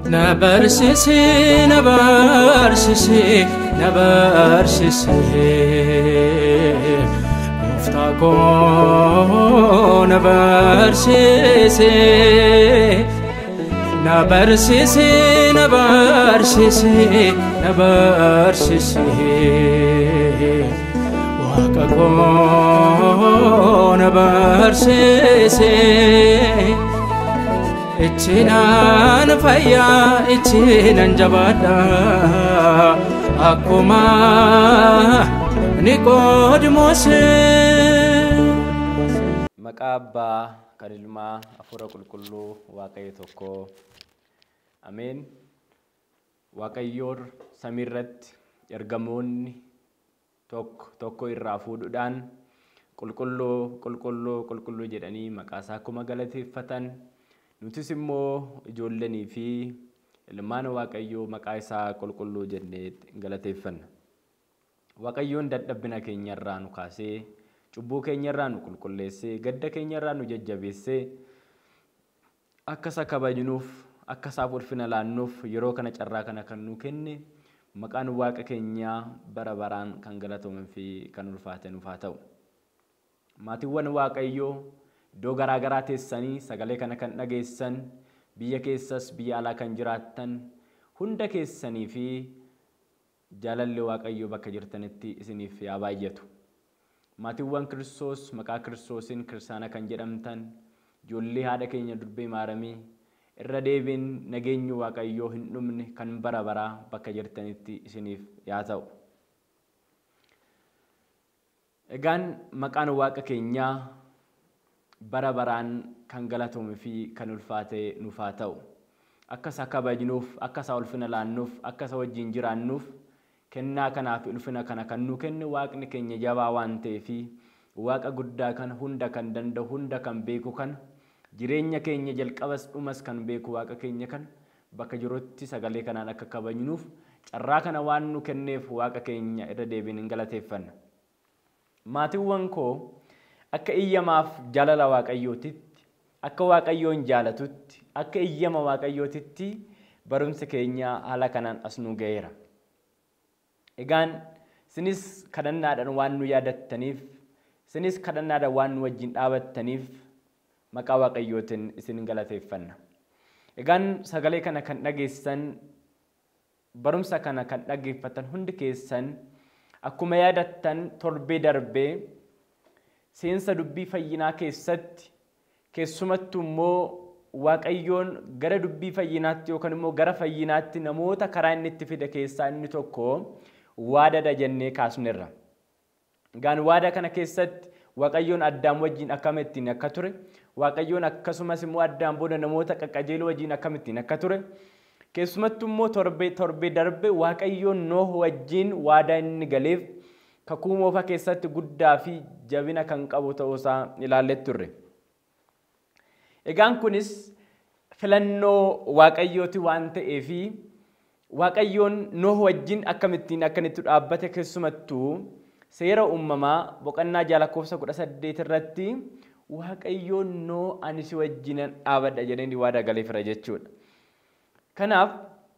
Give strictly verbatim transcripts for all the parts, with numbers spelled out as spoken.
nabarsisi nabarsisi nabarsisi muftako nabarsisi nabarsisi nabarsisi nabarsisi wakako nabarsisi Ichinan faya ichinan jabada akuma Nicodemus Makaba kalilma afura kulkullu waaqayyo tokko Amen waaqayyoor samirratti ergamoonni tokko tokko irraa fuudhuudhaan qulqulluu qulqulluu qulqulluu jedhanii maqaa isaa akkuma galateeffatan nutis immoo ijoollanii fi ilmaan waaqayyoo maqaa isaa qulqulluu jennee galateeffanna. Waaqayyoon dadhabbina keenyarraa nu kaasee cubbuu keenyarraa nu qulqulleessee gadda keenyarraa nu jajjabeessee akka isa kabajnuuf akka isaaf ulfina laannuuf yeroo kana carraa kana kan nu kenne maqaan waaqa keenyaa bara baraan kan galatamu fi kan ulfaate nuuf haa ta'u. Maatiiwwan waaqayyoo iddoo garaa garaa teessanii sagalee kana kan dhageessan biyya keessas biyya alaa kan jiraattan hunda keessanii fi jaalalli waaqayyoo bakka jirtanitti isiniif yaa baay'atu. Maatiiwwan Kiristoos maqaa Kiristoosiin kiristaana kan jedhamtan ijoollee haadha keenya durbee maaramii irra deebiin nageenyi waaqayyoo hin dhumne kan bara baraa bakka jirtanitti isiniif yaa ta'u. Egaan maqaan waaqa keenyaa bara baraan kan galatamu fi kan ulfaate nuuf haa ta'u. Akka isa kabajnuuf akka isa ulfina laannuuf akka isa wajjin jiraannuuf kennaa kanaaf ulfina kana kan nu kenne waaqni keenya jabaa waan ta'eef waaqa guddaa kan hunda kan danda'u hunda kan beeku kan jireenya keenya jalqabas dhumas kan beeku waaqa keenya kan bakka jirutti sagalee kanaan akka kabajnuuf carraa kana waan nu kenneef waaqa keenya irra deebiin hin galateeffanna. Maatiiwwan koo akka iyyamaaf jaalala waaqayyootitti akka waaqayyoon jaalatutti akka iyyama waaqayyootitti barumsa keenya haala kanaan as nu ga'eera. Egaan sinis kadhannaadhaan waan nu yaadattaniif sinis kadhannaadhaan waan nu wajjin dhaabattaniif maqaa waaqayyootiin isin galateeffanna. Egaan sagalee kana kan dhageessan barumsa kana kan dhageeffatan hundi keessan akkuma yaadattan torbee darbee seensa dubbii fayyinaa keessatti keessumattuu immoo waaqayyoon gara dubbii fayyinaatti yookaan immoo gara fayyinaatti namoota karaa inni itti fide keessaa inni tokko waadada jennee kaasnerra. Egaan waada kana keessatti waaqayyoon Addaam wajjin akkamittiin akka ture waaqayyoon akkasumas immoo Addaam booda namoota qaqqajeeloo wajjin akkamittiin akka ture keessumattuu immoo torbee torbee darbe waaqayyoon Nooh wajjin waada inni galeef kakuu moofa keessatti guddaa fi jabina kan qabu ta'uusaa ilaallee turre. Egaan kunis filannoo waaqayyooti waan ta'eef waaqayyoon Nooh wajjin akkamittiin akkanitti dhaabbate keessumattuu seera uumamaa boqonnaa ja'a lakkoofsa kudha saddeet irratti waaqayyoon Nooh ani si wajjinan dhaabadha jedhanii waada galeefira jechuudha. Kanaaf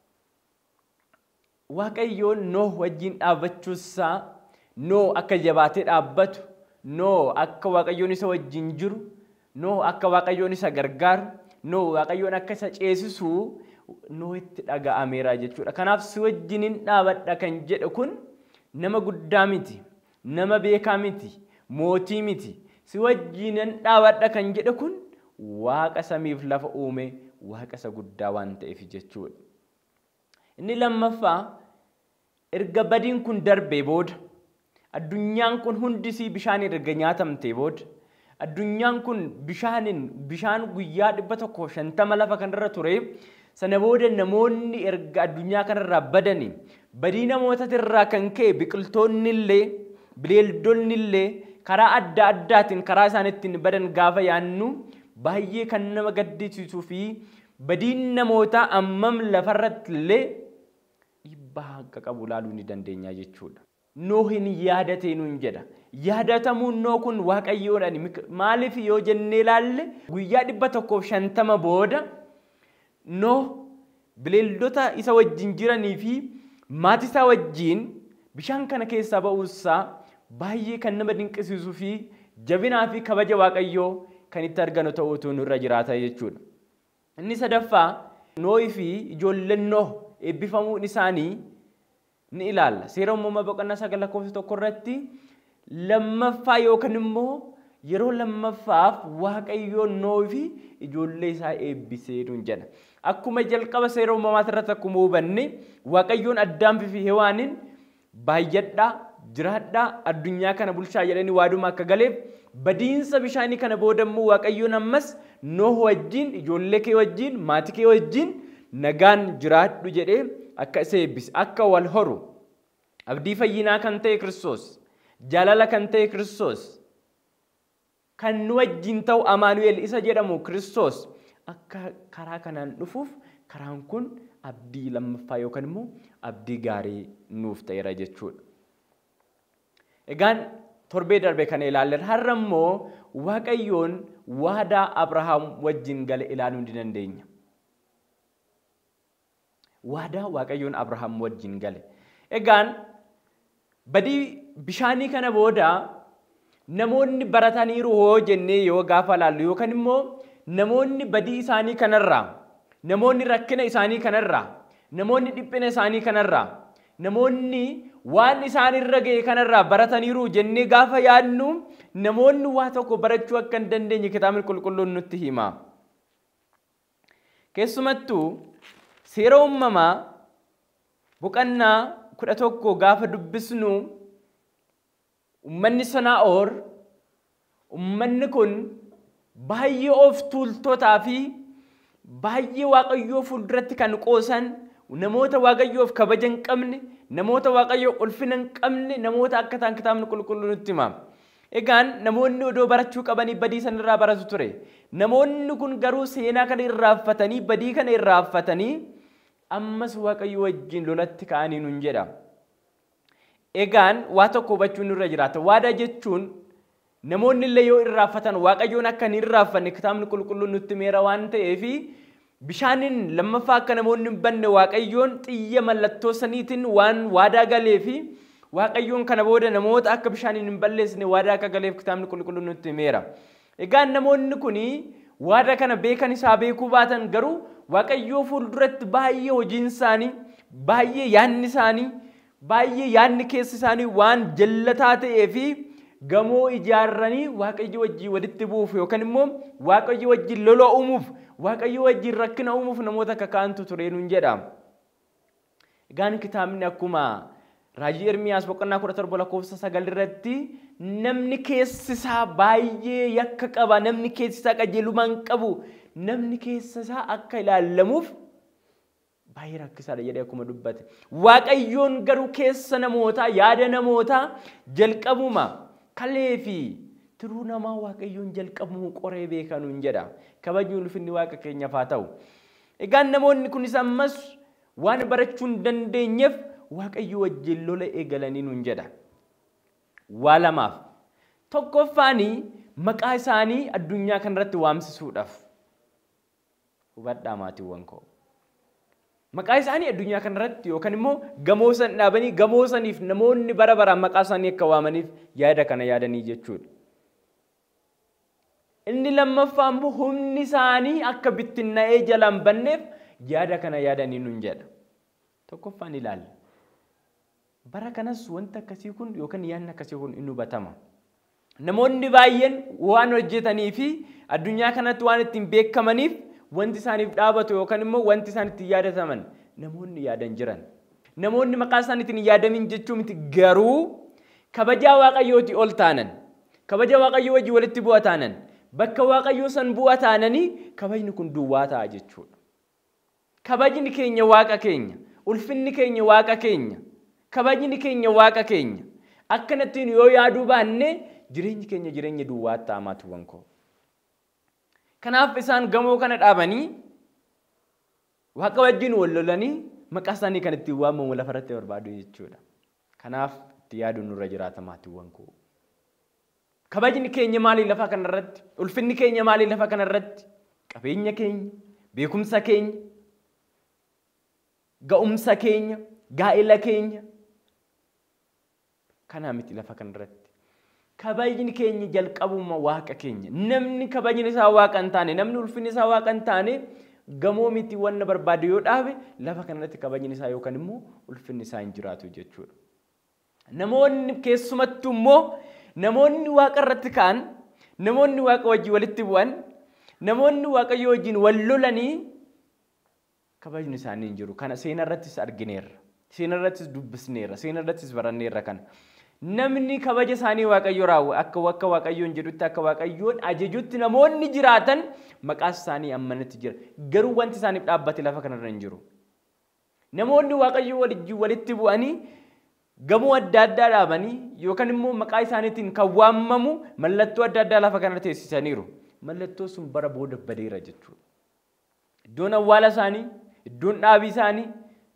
waaqayyoon Nooh wajjin dhaabbachuusaa Nooh akka jabaatee dhaabbatu Nooh akka waaqayyoon isa wajjin jiru Nooh akka waaqayyoon isa gargaaru Nooh waaqayyoon akka isa ceesisu Nooh itti dhaga'ameera jechuudha. Kanaaf si wajjinin dhaabadha kan jedhu kun nama guddaa miti nama beekaa miti mootii miti si wajjinin dhaabadha kan jedhu kun waaqa samiif lafa uume waaqa isa guddaa waan ta'eef jechuudha. Inni lammaffaa erga badiin kun darbee booda addunyaan kun hundisii bishaaniin erga nyaatamtee booda addunyaan kun bishaaniin bishaan guyyaa dhibba tokko shantama lafa kanarra ture sana booda namoonni erga addunyaa kanarraa badanii badii namootatirraa kan ka'e biqiltoonni illee bineeldonni illee karaa adda addaatiin karaa isaaniitiin badan gaafa yaannu baay'ee kan nama gaddisiisuu fi badiin namootaa ammam lafarratti illee dhiibbaa akka qabu ilaaluu ni dandeenya jechuudha. Noohin yaadatee nuun jedha. Yaadatamuun Nooh kun waaqayyoodhaan maaliif yoo jennee ilaalle guyyaa dhibba tokkoof shantama booda Nooh bineeldota isa wajjin jiranii fi maatii isaa wajjin bishaan kana keessaa ba'uusaa baay'ee kan nama dinqisiisuu fi jabinaa fi kabaja Waaqayyoo kan itti arganu ta'uutu nurra jiraata jechuudha. Inni sadaffaa Nohii fi ijoolleen Nohi eebbifamuun isaanii ni ilaalla. Seera uumamaa boqonnaa sagal lakkoofsa tokko irratti lammaffaa yookaan immoo yeroo lammaffaaf Waaqayyoon Nohii fi ijoollee isaa eebbisee nuun jedha. Akkuma jalqaba seera uumamaa irratti akkuma hubanne Waaqayyoon Addaam fi Hewaanin baay'adhaa jiraadhaa addunyaa kana bulchaa jedhanii waaduma akka galeef badiinsa bishaanii kana boodammoo Waaqayyoon ammas Nohi wajjin ijoollee kee wajjin maatii kee wajjin nagaan jiraadhu jedhee akka isa eebbise akka wal horu abdii fayyinaa kan ta'e Kiristoos jaalala kan ta'e Kiristoos kan nu wajjin ta'u Amaanu'eel isa jedhamu Kiristoos akka karaa kanaan dhufuuf karaan kun abdii lammaffaa yookaan immoo abdii gaarii nuuf ta'eera jechuudha. Egaan torbee darbe kana ilaallee har'a immoo Waaqayyoon waadaa Abrahaam wajjin gale ilaaluu ni dandeenya. Waadaa Waaqayyoon Abrahaam wajjin gale. Egaan badii bishaanii kana booda namoonni barataniiru hoo jennee yoo gaafa laallu yookaan immoo namoonni badii isaanii kanarraa namoonni rakkina isaanii kanarraa namoonni dhiphina isaanii kanarraa namoonni waan isaan irra ga'e kanarraa barataniiru jennee gaafa yaadnu namoonni waa tokko barachuu akka hin dandeenye kitaabni qulqulluun nutti hima. Keessumattuu seera uumamaa boqonnaa kudha tokko gaafa dubbisnu ummanni Sanaa'oor ummanni kun baay'ee of tuultotaa fi baay'ee Waaqayyoo fuulduratti kan qoosan namoota Waaqayyoof kabaja hin qabne namoota Waaqayyoo ulfina hin qabne namoota akka ta'an kitaabni qulqulluun nutti hima. Egaan namoonni odoo barachuu qabanii badii san irraa baratu ture. Namoonni kun garuu seenaa kana irraanfatanii badii kana irraanfatanii ammas Waaqayyo wajjin lolatti ka'anii nuun jedha. Egaan waa tokko hubachuun nurra jiraata. Waadaa jechuun namoonni illee yoo irraanfatan Waaqayyoon akka hin irraanfanne kitaabni qulqulluun nutti meera waan ta'eef bishaaniin lammaffaa akka namoonni hin banne Waaqayyoon xiyya mallattoo saniitiin waan waadaa galee fi Waaqayyoon kana booda namoota akka bishaaniin hin balleessine waadaa akka galeef kitaabni qulqulluun nutti meera. Egaan namoonni kuni waadaa kana beekan isaa beekuu baatan garuu Waaqayyoo fuulduratti baay'ee hojiin isaanii baay'ee yaadni isaanii baay'ee yaadni keessi isaanii waan jallataa ta'ee fi gamoo ijaarranii Waaqayyo wajjin walitti bu'uuf yookaan immoo Waaqayyo wajjin lola uumuuf Waaqayyo wajjin rakkina uumuuf namoota akka kaantu ture nuun jedha. Egaan kitaabni akkuma raajii Ermiyaas boqonnaa kudha torba lakkoofsa sagal irratti namni keessi isaa baay'ee yakka qaba namni keessi isaa qajeelummaa hin qabu namni keessi isaa akka ilaalamuuf baay'ee rakkisaadha jedhee akkuma dubbate. Waaqayyoon garuu keessa namootaa yaada namootaa jalqabuma kalee fi tiruu namaa Waaqayyoon jalqabuu qoree beeka nuun jedha. Kabajni ulfinni Waaqa keenyaaf haa ta'u. Egaan namoonni kunis ammas waan barachuu hin dandeenyeef Waaqayyo wajjin lola eegalanii nuun jedha. Waa lamaaf. Tokkoffaanii maqaa isaanii addunyaa kanarratti waamsisuudhaaf. Hubadhaa maatiiwwan koo. Maqaa isaanii addunyaa kanarratti yookaan immoo gamoo san dhaabanii gamoo saniif namoonni bara baraan maqaa isaanii akka waamaniif yaada kana yaadanii jechuudha. Inni lammaffaa immoo humni isaanii akka bittinnaa'ee jalaan banneef yaada kana yaadanii nuun jedha. Tokkoffaan ilaalla. Bara kanas wanta akkasii kun yookaan yaadni akkasii kun inni hubatama. Namoonni baay'een waan hojjetanii fi addunyaa kanatti waan ittiin beekamaniif wanti isaaniif dhaabatu yookaan immoo wanti isaan ittiin yaadataman namoonni yaadan jiran. Namoonni maqaa isaaniitiin yaadamin jechuun miti garuu kabajaa Waaqayyooti ol taanan. Kabaja Waaqayyoo wajjin walitti bu'a taanan. Bakka Waaqayyoo san bu'a taananii kabajni kun duwwaa ta'a jechuudha. Kabajni keenya Waaqa keenya. Ulfinni keenya Waaqa keenya. Kabajni keenya Waaqa keenya. Akkanattiin yoo yaaduu baanne jireenyi keenya jireenya duwwaa ta'a maatiiwwan koo. Kanaaf isaan gamoo kana dhaabanii Waaqa wajjin wal lolanii maqaa isaanii kan ittiin waamamu lafarratti barbaadu jechuudha. Kanaaf itti yaaduun nurra jiraata maatiiwwan koo. Kabajni keenya maalii lafa kanarratti? Ulfinni keenya maalii lafa kanarratti? Qabeenya keenya, beekumsa keenya, ga'umsa keenya, gaa'ela keenya. Kanaa miti lafa kanarratti. Kabajni keenya jalqabuma waaqa keenya. Namni kabajni isaa waaqa hin taane, namni ulfinni isaa waaqa hin taane gamoo miti wanna barbaadu yoo dhaabe lafa kanarratti kabajni isaa yookaan immoo ulfinni isaa hin jiraatu jechuudha. Namoonni keessumattuu immoo namoonni waaqa irratti ka'an, namoonni waaqa wajjin walitti bu'an, namoonni waaqayyo wajjin wal lolanii kabajni isaanii hin jiru. Kana seenaa irrattis argineerra. Seenaa irrattis dubbisneerra. Seenaa irrattis baranneerra kana. Namni kabaja isaanii waaqayyo raawu akka akka waaqayyoon jedhutti akka waaqayyoon ajajutti namoonni jiraatan maqaa isaanii ammanatti jira. Garuu wanti isaaniif dhaabbate lafa kanarra hin jiru. Namoonni waaqayyo wajjin walitti bu'anii gamoo adda addaa dhaabanii yookaan immoo maqaa isaaniitiin kan waamamu mallattoo adda addaa lafa kanarra teessisaniiru. Mallattoo sun bara booda badeera jechuudha. Iddoon awwaala isaanii, iddoon dhaabii isaanii,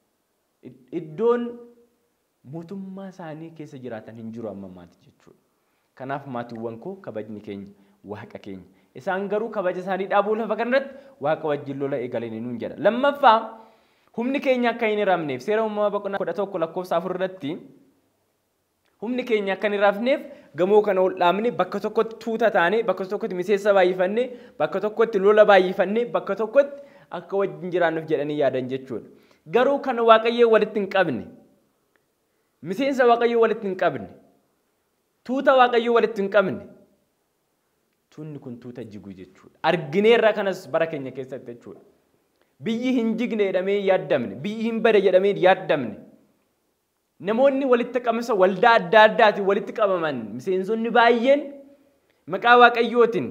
iddoon mootummaa isaanii keessa jiraatan hin jiru amma maati jechuudha. Kanaaf maatiiwwan koo kabajni keenya waaqa keenya. Isaan garuu kabaja isaanii dhaabuu lafa kanarratti waaqa wajjin lola eegalanii nuun jedha. Lammaffaa humni keenya akka hin hiramneef seera uumamaa boqonnaa kudha tokko lakkoofsa afur irratti humni keenya akka hin hirafneef gamoo kana ol dhaabne bakka tokkotti tuuta taane bakka tokkotti miseensa baay'ifannee bakka tokkotti lola baay'ifannee bakka tokkotti akka wajjin jiraannuuf jedhanii yaadan jechuudha. Garuu kan waaqayyoo walitti hin qabne miseensa waaqayyoo walitti hin qabne tuuta waaqayyoo walitti hin qabne tunni kun tuuta jigu jechuudha. Argineerra kanas bara keenya keessatti jechuudha. Biyyi hin jigne jedhamee yaaddamne, biyyi hin bade jedhamee yaaddamne. Namoonni walitti qabamsa waldaa adda addaatiin walitti qabaman miseensonni baay'een maqaa waaqayyootiin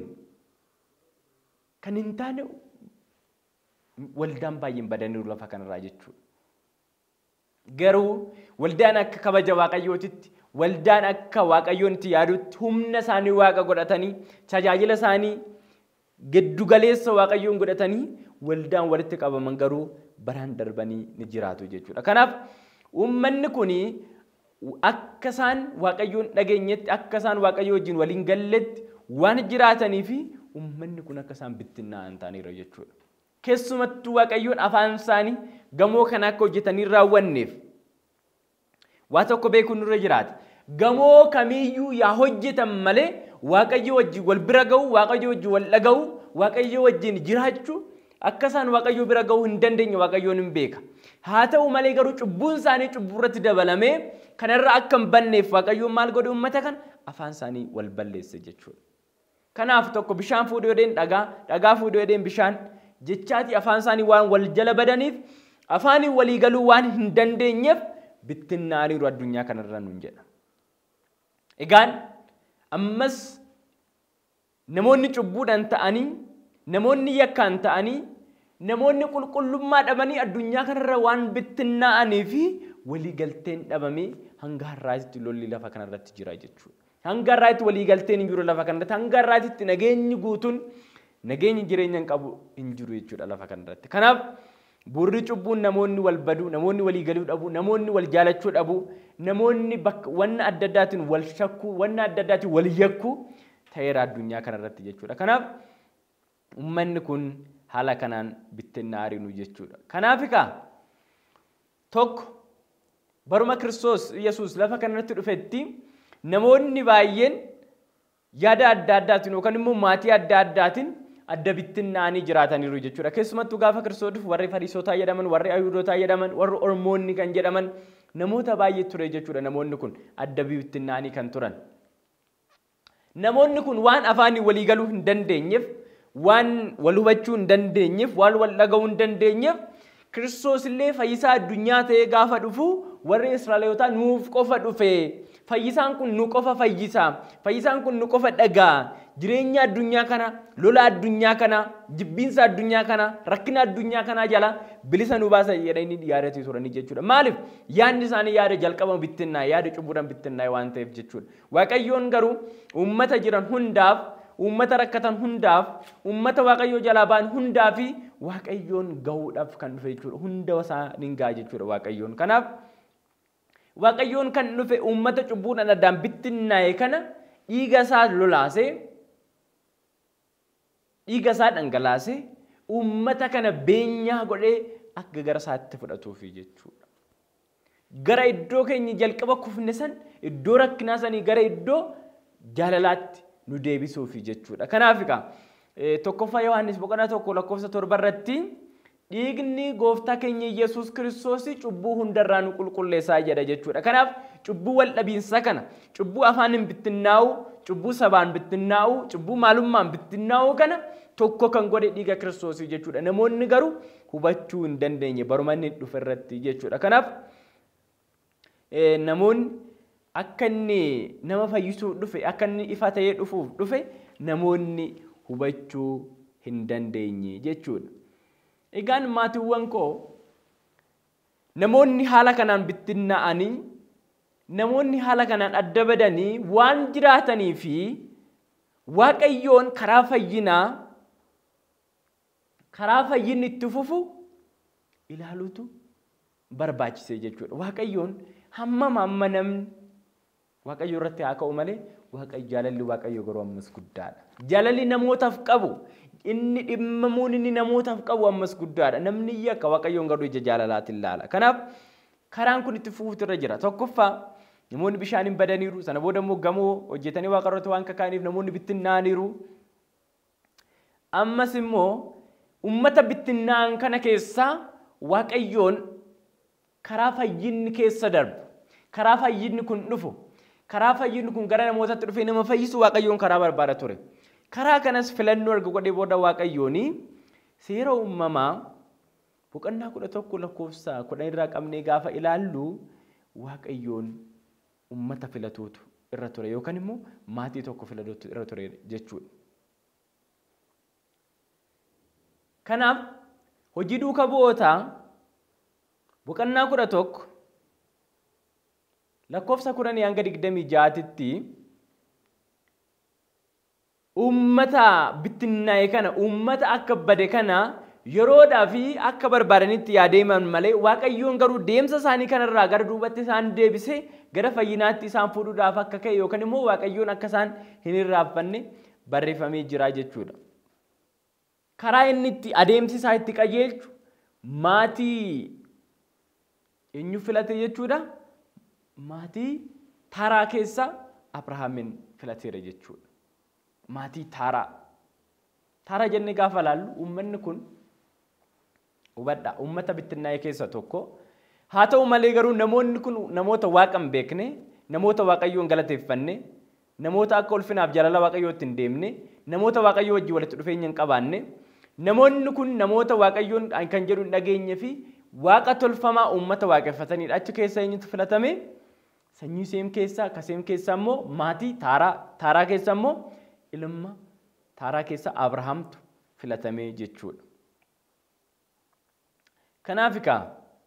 kan hin taane waldaan baay'een badaniiru lafa kanarraa jechuudha. Garuu waldaan akka kabaja waaqayyootitti, waldaan akka waaqayyoon itti yaadutti humna isaanii waaqa godhatanii, tajaajila isaanii giddu galeessa waaqayyoon godhatanii waldaan walitti qabaman garuu baraan darbanii ni jiraatu jechuudha. Kanaaf uummanni kun akka isaan waaqayyoon dhageenyetti, akka isaan waaqayyoo wajjin waliin galletti waan jiraatanii fi uummanni kun akka isaan bittinnaa'an ta'aniiru jechuudha. Keessumattuu waaqayyoon afaan isaanii gamoo kana akka hojjetanii raawwanneef waa tokko beekuun nurra jiraata. Gamoo kamiyyuu yaa hojjetan malee waaqayyo wajjin wal bira ga'u, waaqayyo wajjin wal dhaga'u, waaqayyo wajjin jiraachuu akka isaan waaqayyo bira ga'uu hin dandeenye waaqayyoon hin beeka. Haa ta'u malee garuu cubbuun isaanii cubbuu irratti dabalamee kanarra akka hin banneef waaqayyoon maal godhe uummata kana afaan isaanii wal balleesse jechuudha. Kanaaf tokko bishaan fuudhee odeen dhagaa, dhagaa fuudhee odeen bishaan jechaati afaan isaanii waan wal jala badaniif afaanii walii galuu waan hin dandeenyeef bittinnaaniiru addunyaa kanarra nuun jedha. Egaan ammas namoonni cubbuudhaan ta'anii, namoonni yakkaan ta'anii, namoonni qulqullummaa dhabanii addunyaa kanarra waan bittinnaa'anii fi walii galteen dhabamee hanga har'aatti lolli lafa kanarratti jira jechuudha. Hanga har'aatti walii galteen hin jiru lafa kanarratti, hanga har'aatti nageenyi guutuun nageenyi jireenya hin qabu hin jiru jechuudha lafa kanarratti. Kanaaf burri cubbuun namoonni wal badu, namoonni walii galuu dhabu, namoonni wal jaalachuu dhabu, namoonni bakka wanna adda addaatiin wal shakku, wanna adda addaatiin wal yakku ta'eera addunyaa kanarratti jechuudha. Kanaaf uummanni kun haala kanaan bittinnaa'aniiru jechuudha. Kanaaf egaa tokko baruma Kiristoos Yesuus lafa kanarratti dhufetti namoonni baay'een yaada adda addaatiin yookaan immoo maatii adda addaatiin adda bittinnaa'anii jiraataniiru jechuudha. Keessumattuu gaafa Kiristoos dhufu warri Fariisotaa jedhaman, warri Ayihudootaa jedhaman, warri Ormoonni kan jedhaman namoota baay'ee ture jechuudha. Namoonni kun adda bittinnaa'anii kan turan. Namoonni kun waan afaanii walii galuu hin dandeenyeef, waan wal hubachuu hin dandeenyeef, waan wal dhaga'uu hin dandeenyeef Kiristoos illee fayyisaa addunyaa ta'ee gaafa dhufu warri Israa'elootaa nuuf qofa dhufe. Fayyisaan kun nu qofa fayyisa. Fayyisaan kun nu qofa dhagaa. Jireenya addunyaa kana, lola addunyaa kana, jibbiinsa addunyaa kana, rakkina addunyaa kana jala bilisa nu baasa jedhanii yaadatii turanii jechuudha. Maaliif yaadni isaanii yaada jalqaba bittinnaa'e, yaada cubbuudhaan bittinnaa'e waan ta'eef jechuudha. Waaqayyoon garuu uummata jiran hundaaf, uummata rakkatan hundaaf, uummata waaqayyoo jalaa ba'an hundaa fi waaqayyoon gahuudhaaf kan dhufe jechuudha. Hunda isaanii ga'a jechuudha waaqayyoon. Kanaaf waaqayyoon kan dhufe uummata cubbuudhaan addaan bittinnaa'e kana dhiiga isaa lolaasee, dhiiga isaa dhangalaasee uummata kana beenyaa godhee akka gara isaatti fudhatuufi jechuudha. Gara iddoo keenya jalqaba kufne san iddoo rakkinaa sanii gara iddoo jaalalaatti nu deebisuufi jechuudha. Kanaaf egaa tokkoffaa Yohaannis boqonnaa tokko lakkoofsa torba irratti dhiigni gooftaa keenya Yesuus Kiristoos cubbuu hundarraa nu qulqulleessaa jedha jechuudha. Kanaaf cubbuu wal dhabiinsa kana, cubbuu afaanin bittinnaa'u, cubbuu sabaan bittinnaa'u, cubbuu maalummaan bittinnaa'u kana tokko kan godhe dhiiga Kiristoos jechuudha. Namoonni garuu hubachuu hin dandeenye baruma inni dhufe irratti jechuudha. Kanaaf namoonni akka inni nama fayyisuu dhufe, akka inni ifa ta'ee dhufuuf dhufe namoonni hubachuu hin dandeenye jechuudha. Egaan maatiiwwan koo namoonni haala kanaan bittinnaa'anii, namoonni haala kanaan adda badanii waan jiraatanii fi Waaqayyoon karaa fayyinaa, karaa fayyinni itti fufu ilaaluutu barbaachise jechuudha. Waaqayyoon hammam hamma namni Waaqayyo irratti haa ka'u malee Waaqayyo jaalalli Waaqayyo garuu ammas guddaadha. Jaalalli namootaaf qabu, inni dhimmamuun inni namootaaf qabu ammas guddaadha. Namni yakka Waaqayyoon garuu ija jaalalaatiin ilaala. Kanaaf karaan kun itti fufuutu irra jira. Tokkoffaa namoonni bishaaniin badaniiru, sana booda immoo gamoo hojjetanii Waaqa irratti waan kakaaniif namoonni bittinnaa'aniiru. Ammas immoo ummata bittinnaa'an kana keessaa Waaqayyoon karaa fayyinni keessa darbu, karaa fayyinni kun dhufu, karaa fayyinni kun gara namootaatti dhufee nama fayyisu Waaqayyoon karaa barbaada ture. Karaa kanas filannoo erga godhee booda Waaqayyooni seera uumamaa boqonnaa kudha tokko lakkoofsa kudhan irraa qabnee gaafa ilaallu Waaqayyoon ummata filatuutu irra ture yookaan immoo maatii tokko filatuutu irra ture jechuudha. Kanaaf hojii duuka bu'ootaa boqonnaa kudha tokko lakkoofsa kudhanii hanga digdamii ja'aatti ummata bittinnaa'e kana, ummata akka bade kana yeroodhaa fi akka barbaadanitti yaadeeman malee Waaqayyoon garuu deemsa isaanii kanarraa gara duubatti isaan deebisee gara fayyinaatti isaan fuudhuudhaaf akka ka'e yookaan immoo Waaqayyoon akka isaan hin irraanfanne barreeffamee jira jechuudha. Karaa inni itti adeemsi isaa itti qajeelchu maatii eenyu filate jechuudha? Maatii Taaraa keessa Abrahaamin filateera jechuudha. Maatii Taaraa. Taaraa jennee gaafa ilaallu uummanni kun hubadhaa uummata bittinnaa'e keessa tokko. Haa ta'u malee garuu namoonni kun namoota Waaqa hin beekne, namoota Waaqayyoon galateeffanne, namoota akka ulfinaaf jaalala Waaqayyootti hin deemne, namoota Waaqayyoo wajjin walitti dhufeenya hin qabaanne, namoonni kun namoota Waaqayyoon kan jedhu hin dhageenye fi Waaqa tolfamaa uummata waaqeffataniidha. Achi keessa eenyutu filatame? Sanyii Seem keessa, akka Seem keessa immoo maatii Taaraa, Taaraa keessa immoo ilma Taaraa keessa Abrahaamtu filatamee jechuudha. Kanaaf egaa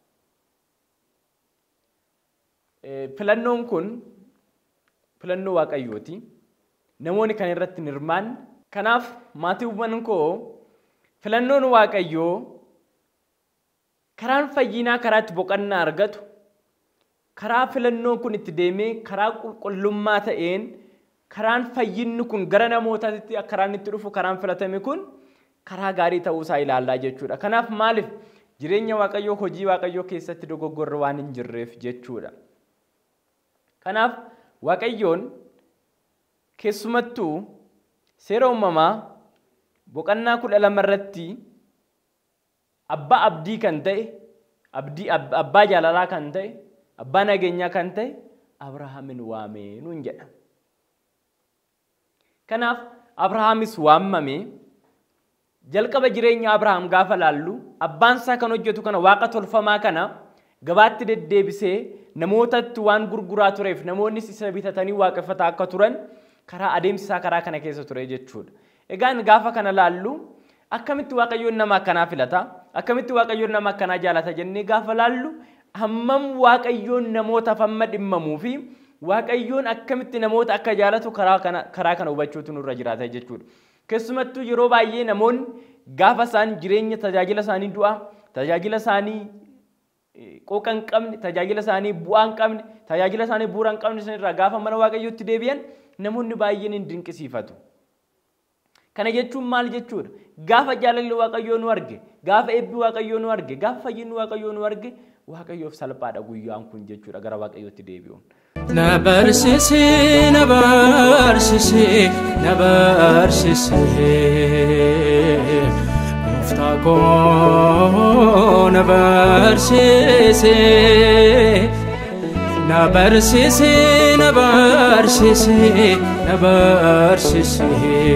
filannoon kun filannoo Waaqayyooti. Namoonni kan irratti hin hirmaanne. Kanaaf maatiiwwan koo filannoon Waaqayyoo karaan fayyinaa karaa itti boqonnaa argatu, karaa filannoon kun itti deemee karaa qulqullummaa ta'een karaan fayyinni kun gara namootaatti karaan itti dhufu karaan filatame kun karaa gaarii ta'uu isaa ilaallaa jechuudha. Kanaaf maaliif jireenya Waaqayyoo hojii Waaqayyoo keessatti dogoggorri waan hin jirreef jechuudha. Kanaaf Waaqayyoon keessumattuu seera uumamaa boqonnaa kudha lama irratti abbaa abdii kan ta'e, abdii abbaa jaalalaa kan ta'e, abbaa nageenyaa kan ta'e Abrahaamin waamee nuun jedha. Kanaaf Abrahaamis waamame jalqaba jireenya Abrahaam gaafa laallu abbaan isaa kan hojjetu kana Waaqa tolfamaa kana gabaatti deddeebisee namootatti waan gurguraa tureef namoonni isa bitatanii waaqeffataa akka turan karaa adeemsi isaa karaa kana keessa ture jechuudha. Egaan gaafa kana laallu akkamitti Waaqayyoon nama akkanaa filata? Akkamitti Waaqayyoon nama akkanaa jaalata jennee gaafa laallu hammam Waaqayyoon namootaaf amma dhimmamuu fi Waaqayyoon akkamitti namoota akka jaalatu karaa kana karaa kana hubachuutu nurra jiraata jechuudha. Keessumattuu yeroo baay'ee namoonni gaafa isaan jireenya tajaajila isaanii du'a, tajaajila isaanii qooqa hin qabne, tajaajila isaanii bu'aa hin qabne, tajaajila isaanii bu'uura hin qabne sanirraa gaafa mana Waaqayyootti deebi'an namoonni baay'een hin dinqisiifatu. Kana jechuun maal jechuudha? Gaafa jaalalli Waaqayyoo nu arge, gaafa eebbi Waaqayyoo nu arge, gaafa fayyinni Waaqayyoo nu arge, Waaqayyoof salphaadha guyyaan kun jechuudha gara Waaqayyootti deebi'uun. Na barsisi na barsisi na barsisi Gooftaa koo na barsisi na barsisi na barsisi na barsisi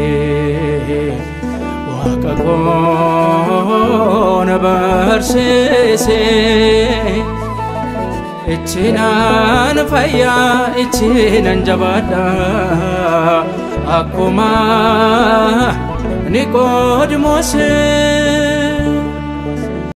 Waaqa koo na barsisi Ichinan fayya ichinan jabada Akkuma Niqoodimoos